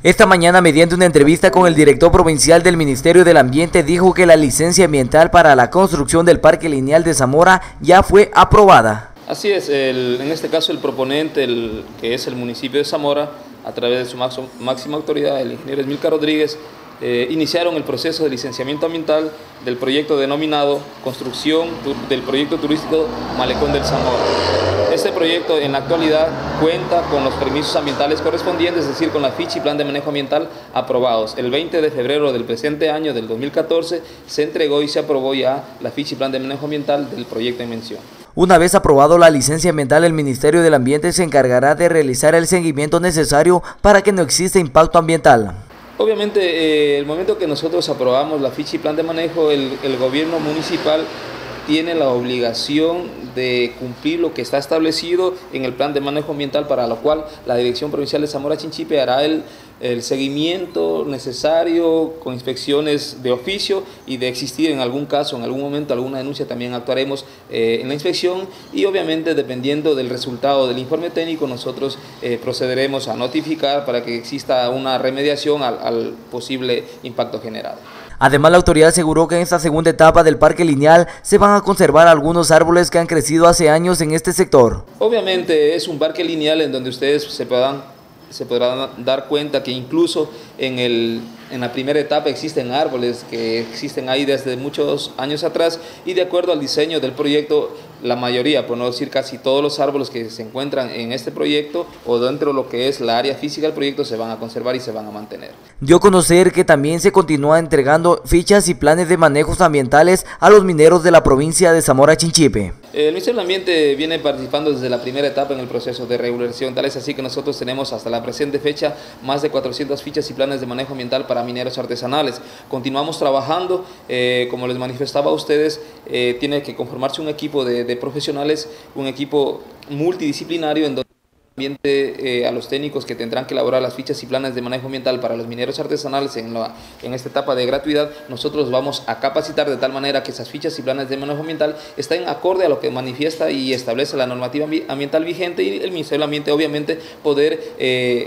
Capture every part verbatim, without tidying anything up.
Esta mañana, mediante una entrevista con el director provincial del Ministerio del Ambiente, dijo que la licencia ambiental para la construcción del Parque Lineal de Zamora ya fue aprobada. Así es, el, en este caso el proponente, el, que es el municipio de Zamora, a través de su máxima autoridad, el ingeniero Esmilcar Rodríguez, eh, iniciaron el proceso de licenciamiento ambiental del proyecto denominado Construcción del Proyecto Turístico Malecón del Zamora. Este proyecto en la actualidad cuenta con los permisos ambientales correspondientes, es decir, con la ficha y plan de manejo ambiental aprobados. El veinte de febrero del presente año, del dos mil catorce, se entregó y se aprobó ya la ficha y plan de manejo ambiental del proyecto en mención. Una vez aprobado la licencia ambiental, el Ministerio del Ambiente se encargará de realizar el seguimiento necesario para que no exista impacto ambiental. Obviamente, eh, el momento que nosotros aprobamos la ficha y plan de manejo, el, el gobierno municipal tiene la obligación de cumplir lo que está establecido en el plan de manejo ambiental, para lo cual la Dirección Provincial de Zamora Chinchipe hará el, el seguimiento necesario con inspecciones de oficio, y de existir en algún caso, en algún momento, alguna denuncia, también actuaremos eh, en la inspección, y obviamente dependiendo del resultado del informe técnico nosotros eh, procederemos a notificar para que exista una remediación al, al posible impacto generado. Además, la autoridad aseguró que en esta segunda etapa del Parque Lineal se van a conservar algunos árboles que han crecido hace años en este sector. Obviamente es un parque lineal en donde ustedes se podrán, se podrán dar cuenta que incluso en, el, en la primera etapa existen árboles que existen ahí desde muchos años atrás, y de acuerdo al diseño del proyecto, la mayoría, por no decir casi todos los árboles que se encuentran en este proyecto o dentro de lo que es la área física del proyecto se van a conservar y se van a mantener. Dio a conocer que también se continúa entregando fichas y planes de manejos ambientales a los mineros de la provincia de Zamora Chinchipe. El Ministerio del Ambiente viene participando desde la primera etapa en el proceso de regularización, tal es así que nosotros tenemos hasta la presente fecha más de cuatrocientas fichas y planes de manejo ambiental para mineros artesanales. Continuamos trabajando, eh, como les manifestaba a ustedes, eh, tiene que conformarse un equipo de, de profesionales, un equipo multidisciplinario en donde ambiente eh, a los técnicos que tendrán que elaborar las fichas y planes de manejo ambiental para los mineros artesanales en, la, en esta etapa de gratuidad. Nosotros vamos a capacitar de tal manera que esas fichas y planes de manejo ambiental estén acorde a lo que manifiesta y establece la normativa ambiental vigente, y el Ministerio del Ambiente obviamente poder, eh,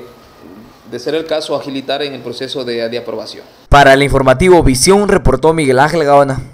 de ser el caso, agilitar en el proceso de, de aprobación. Para el informativo Visión, reportó Miguel Ángel Gaona.